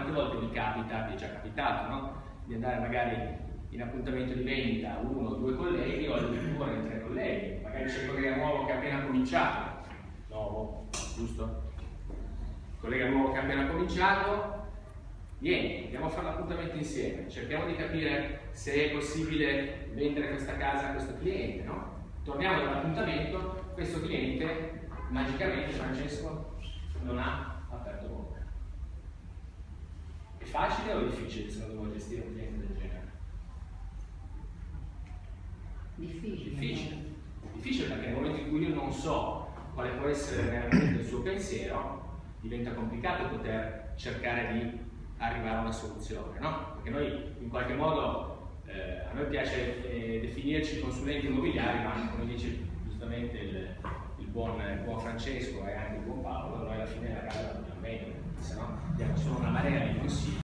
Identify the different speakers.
Speaker 1: quante volte vi capita, vi è già capitato, no? Di andare magari in appuntamento di vendita 1 o 2 colleghi o addirittura in 3 colleghi, magari c'è il collega nuovo che ha appena cominciato, nuovo, giusto? Il collega nuovo che ha appena cominciato, vieni, andiamo a fare l'appuntamento insieme, cerchiamo di capire se è possibile vendere questa casa a questo cliente, no? Torniamo dall'appuntamento, questo cliente magicamente, Francesco, non ha aperto bocca. È facile o difficile secondo voi gestire un cliente del genere?
Speaker 2: Difficile.
Speaker 1: Difficile perché nel momento in cui io non so quale può essere veramente il suo pensiero, diventa complicato poter cercare di arrivare a una soluzione, no? Perché noi in qualche modo a noi piace definirci consulenti immobiliari, ma come dice giustamente il buon Francesco e anche il buon Paolo, noi alla fine la casa la dobbiamo vendere, se no diamo solo una marea di consigli.